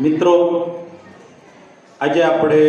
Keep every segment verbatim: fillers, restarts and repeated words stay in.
મિત્રો, આજે આપણે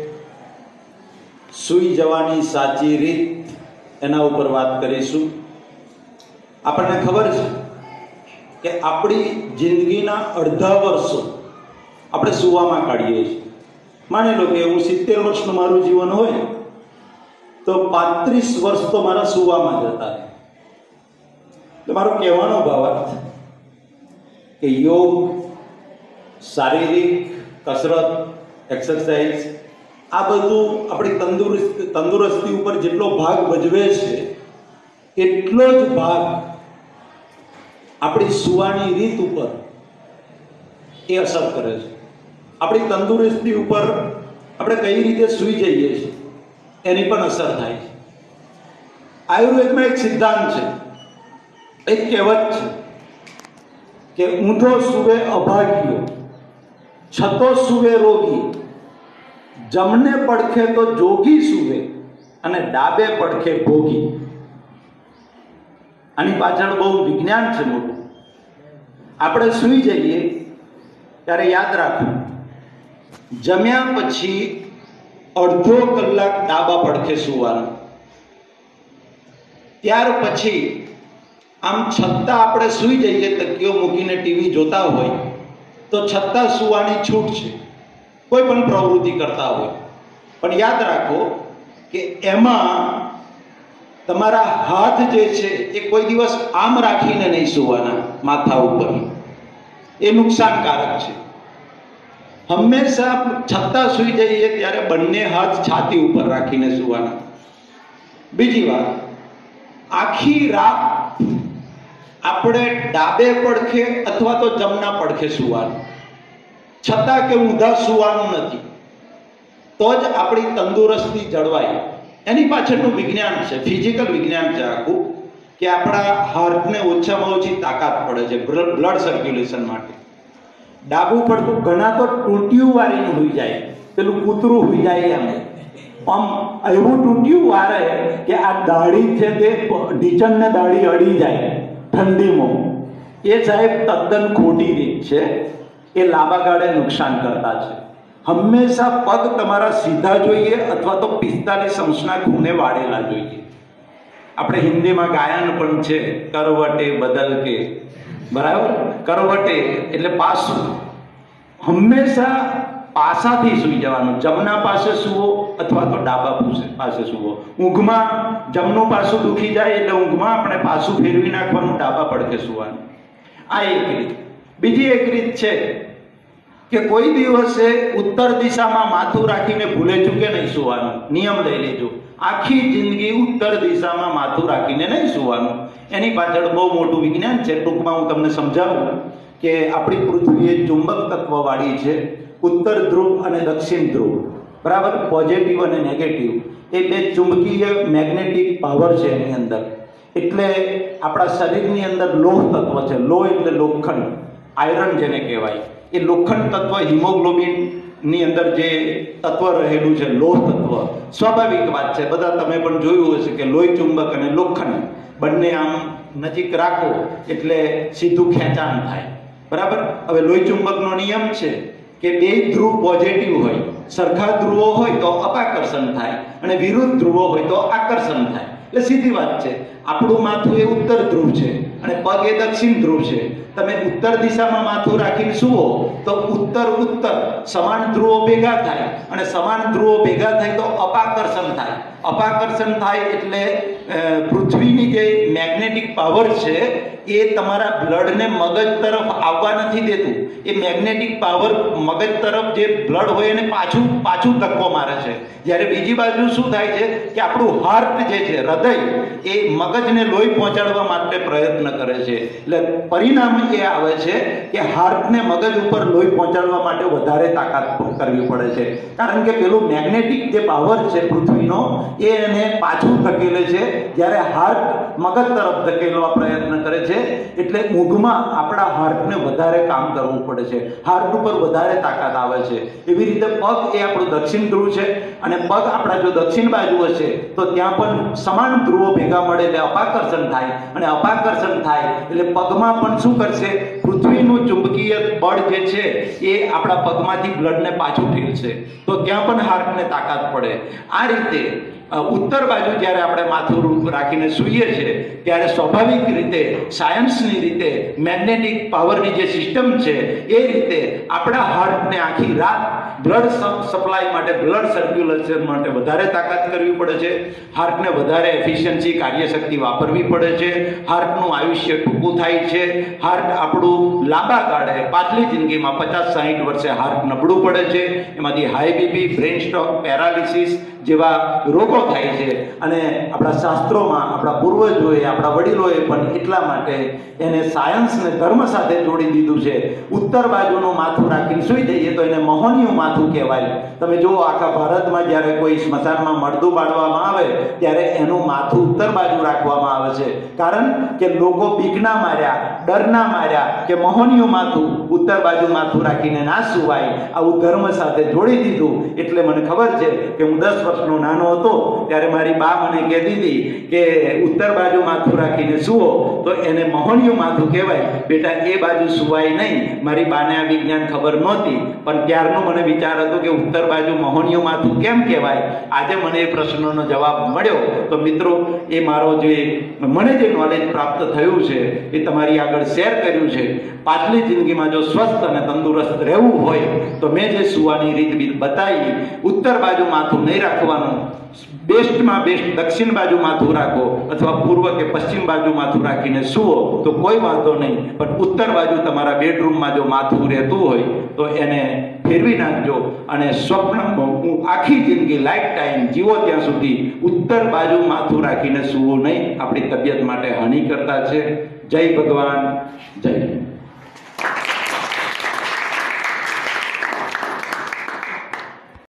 સૂઈ જવાની સાચી રીત એના ઉપર વાત કરીશું। આપણને ખબર છે કે આપણી જિંદગીના અડધા વર્ષો આપણે સૂવામાં કાઢીએ છીએ। માની લો કે હું સિત્તેર વર્ષનું મારું જીવન હોય તો પાંત્રીસ વર્ષ તો મારા સૂવામાં જતા રહે। તો મારો કહેવાનો ભાવાર્થ કે યોગ, શારીરિક કસરત, એક્સરસાઇઝ આ બધું આપણી તંદુરસ્ત તંદુરસ્તી ઉપર જેટલો ભાગ ભજવે છે એટલો જ ભાગ આપણી સૂવાની રીત ઉપર એ અસર કરે છે। આપણી તંદુરસ્તી ઉપર આપણે કઈ રીતે સૂઈ જઈએ છીએ એની પણ અસર થાય છે। આયુર્વેદમાં એક સિદ્ધાંત છે, એક કહેવત છે કે ઊંધો સૂવે અભાગ્યો, છતો સૂવે રોગી, જમણે પડખે તો જોગી સૂવે અને ડાબે પડખે ભોગી। આની પાછળ બહુ વિજ્ઞાન છે મોટું। આપણે સૂઈ જઈએ ત્યારે યાદ રાખવું, જમ્યા પછી અડધો કલાક ડાબા પડખે સૂવાનું, ત્યાર પછી આમ છતાં આપણે સૂઈ જઈએ, તકીઓ મૂકીને ટીવી જોતા હોય તો છતાં સૂવાની છૂટ છે, કોઈ પણ પ્રવૃત્તિ કરતા હોય, પણ યાદ રાખો કે એમાં તમારા હાથ જે છે એ કોઈ દિવસ આમ રાખીને નહીં સૂવાના માથા ઉપર, એ નુકસાનકારક છે। હંમેશા છતાં સૂઈ જઈએ ત્યારે બંને હાથ છાતી ઉપર રાખીને સૂવાના। બીજી વાત, આખી રાત આપણે ડાબે પડખે અથવા તો જમણા પડખે સૂવાનું, છતાં કે ઊંધા સૂવાનું નથી, તો જ આપણી તંદુરસ્તી જળવાય। એની પાછળનું વિજ્ઞાન છે, ફિઝિકલ વિજ્ઞાન છે આખું, કે આપણા હાર્ટને ઓછામાં ઓછી તાકાત પડે છે બ્લડ સર્ક્યુલેશન માટે। ડાબું પડતું ઘણા તો ટૂંટિયું વારીને હોઈ જાય, પેલું કૂતરું હોઈ જાય એમ, આમ એવું ટૂંટિયું વારે કે આ દાઢી છે તે ઢીચણને દાઢી અડી જાય ઠંડીમાં। એ સાહેબ તદ્દન ખોટી રીત છે, એ લાંબા ગાળે નુકસાન કરતા છે। હંમેશા પગ તમારા સીધા જોઈએ અથવા તો પિસ્તાલીસ અંશના ખૂણે વાળેલા જોઈએ। આપણે હિન્દીમાં ગાયન પણ છે, કરવટે બદલ કે, બરાબર, કરવટે એટલે પાસું, હંમેશા પાસાથી સૂઈ જવાનું। જમણા પાસે સૂવો અથવા તો ડાબા પાસે સૂવો। ઊંઘમાં જમણું પાસું દુખી જાય એટલે ઊંઘમાં આપણે પાસું ફેરવી નાખવાનું, ડાબા પડખે સૂવાનું। આ એક રીત। બીજી એક રીત છે કે કોઈ દિવસે ઉત્તર દિશામાં માથું રાખીને ભૂલે ચૂકે નહીં સૂવાનું, નિયમ લઈ લેજો, આખી જિંદગી ઉત્તર દિશામાં માથું રાખીને નહીં સૂવાનું। એની પાછળ બહુ મોટું વિજ્ઞાન છે, ટૂંકમાં હું તમને સમજાવું કે આપણી પૃથ્વી એ ચુંબક તત્વવાળી છે, ઉત્તર ધ્રુવ અને દક્ષિણ ધ્રુવ, બરાબર, પોઝિટિવ અને નેગેટિવ, એ બે ચુંબકીય મેગ્નેટિક પાવર છે એની અંદર। એટલે આપણા શરીરની અંદર લોહ તત્વ છે, લોહ એટલે લોખંડ, આયરન જેને કહેવાય, એ લોખંડ તત્વ હિમોગ્લોબિન ની અંદર જે તત્વ રહેલું છે, લોહ તત્વ, સ્વાભાવિક વાત છે, બધા તમે પણ જોયું હશે કે લોહી ચુંબક અને લોખંડ બંને આમ નજીક રાખો એટલે સીધું ખેંચાણ થાય, બરાબર। હવે લોહી ચુંબકનો નિયમ છે કે બે ધ્રુવ પોઝિટિવ હોય, સરખા ધ્રુવો હોય તો અપાકર્ષણ થાય અને વિરુદ્ધ ધ્રુવો હોય તો આકર્ષણ થાય। એટલે સીધી વાત છે, આપણું માથું એ ઉત્તર ધ્રુવ છે અને પગ એ દક્ષિણ ધ્રુવ છે। તમે ઉત્તર દિશામાં માથું રાખીને સૂવો તો ઉત્તર ઉત્તર સમાન ધ્રુવો ભેગા થાય અને સમાન ધ્રુવો ભેગા થાય તો અપાકર્ષણ થાય। અપાકર્ષણ થાય એટલે પૃથ્વીની જે મેગ્નેટિક પાવર છે એ તમારા બ્લડને મગજ તરફ આવવા નથી દેતું, એ મેગ્નેટિક પાવર મગજ તરફ જે બ્લડ હોય એને પાછું પાછું ધક્કો મારે છે। જ્યારે બીજી બાજુ શું થાય છે કે આપણું હાર્ટ જે છે, હૃદય, એ મગજને લોહી પહોંચાડવા માટે પ્રયત્ન કરે છે। એટલે પરિણામ એ આવે છે કે હાર્ટને મગજ ઉપર લોહી પહોંચાડવા માટે વધારે તાકાત કરવી પડે છે, કારણ કે પેલું મેગ્નેટિક જે પાવર છે પૃથ્વીનો એ એને પાછું ધકેલે છે, જ્યારે હાર્ટ મગજ તરફ ધકેલવા પ્રયત્ન કરે છે। એટલે ઊંઘમાં આપણા હાર્ટને વધારે કામ કરવું પડે છે, હાર્ટ ઉપર વધારે તાકાત આવે છે। એવી રીતે પગ એ આપણું દક્ષિણ ધ્રુવ છે અને પગ આપણા જો દક્ષિણ બાજુ હશે તો ત્યાં પણ સમાન ધ્રુવો ભેગા મળે એટલે અપાકર્ષણ થાય, અને અપાકર્ષણ થાય એટલે પગમાં પણ શું કરશે પૃથ્વીનું ચુંબકીય બળ જે છે એ આપણા પગમાંથી બ્લડને પાછું ઠેલશે, તો ત્યાં પણ હાર્ટને તાકાત પડે. આ રીતે ઉત્તર બાજુ જ્યારે આપણે માથું રાખીને સૂઈએ છીએ ત્યારે સ્વાભાવિક રીતે સાયન્સની રીતે મેગ્નેટિક પાવરની જે સિસ્ટમ છે એ રીતે આપણા હાર્ટને આખી રાત બ્લડ સપ્લાય માટે, બ્લડ સર્ક્યુલેશન માટે વધારે તાકાત કરવી પડે છે. હાર્ટને વધારે એફિશિયન્સી, કાર્યશક્તિ વાપરવી પડે છે. હાર્ટનું આયુષ્ય ટૂંકું થાય છે. હાર્ટ આપણું લાંબા ગાળે પાછલી જિંદગીમાં પચાસ સાહીઠ વર્ષે હાર્ટ નબળું પડે છે. એમાંથી high BP, brain stroke, paralysis જેવા રોગો થાય છે. અને આપણા શાસ્ત્રોમાં આપણા પૂર્વજોએ, આપણા વડીલોએ પણ એટલા માટે એને સાયન્સને ધર્મ સાથે જોડી દીધું છે. ઉત્તર બાજુનું માથું રાખીને સૂઈ જઈએ તો એને મહોનિયું માથું કહેવાય. તમે જુઓ, આખા ભારતમાં જ્યારે કોઈ સ્મશાનમાં મળદું બાળવામાં આવે ત્યારે એનું માથું ઉત્તર બાજુ રાખવામાં આવે છે. કારણ કે લોકો બીકના માર્યા, ડરના માર્યા કે મહોનિયું માથું ઉત્તર બાજુ માથું રાખીને ના સુવાય, આવું ધર્મ સાથે જોડી દીધું. એટલે મને ખબર છે કે હું દસ વર્ષનો નાનો હતો ત્યારે મારી બા મને કહેતી હતી કે ઉત્તર બાજુ માથું રાખીને સૂવો તો એને મહોનિયું માથું કહેવાય, બેટા એ બાજુ સુવાય નહીં. મારી બાને આ વિજ્ઞાન ખબર નહોતી, પણ ત્યારનો મને વિચાર હતો કે ઉત્તર બાજુ મહોનિયું માથું કેમ કહેવાય. આજે મને એ પ્રશ્નનો જવાબ મળ્યો. તો મિત્રો, એ મારો જે મને જે નોલેજ પ્રાપ્ત થયું છે એ તમારી આગળ શેર કર્યું છે. પાછલી જિંદગીમાં જો સ્વસ્થ અને તંદુરસ્ત રહેવું હોય તો મેં જે સુવાની રીત બતાવી, ઉત્તર બાજુ માથું નહીં રાખવાનું, બેસ્ટમાં બેસ્ટ દક્ષિણ બાજુ માથું રાખો અથવા પૂર્વ કે પશ્ચિમ બાજુ માથું રાખીને સૂવો તો કોઈ વાંધો નહીં. પણ ઉત્તર બાજુ તમારા બેડરૂમમાં જો માથું રહેતું હોય તો એને ફેરવી નાખજો. અને સ્વપ્નમાં હું આખી જિંદગી લાઈફ ટાઈમ જીવો ત્યાં સુધી ઉત્તર બાજુ માથું રાખીને સૂવું નહીં. આપણી તબિયત માટે હાનિ કરતા છે. જય ભગવાન, જય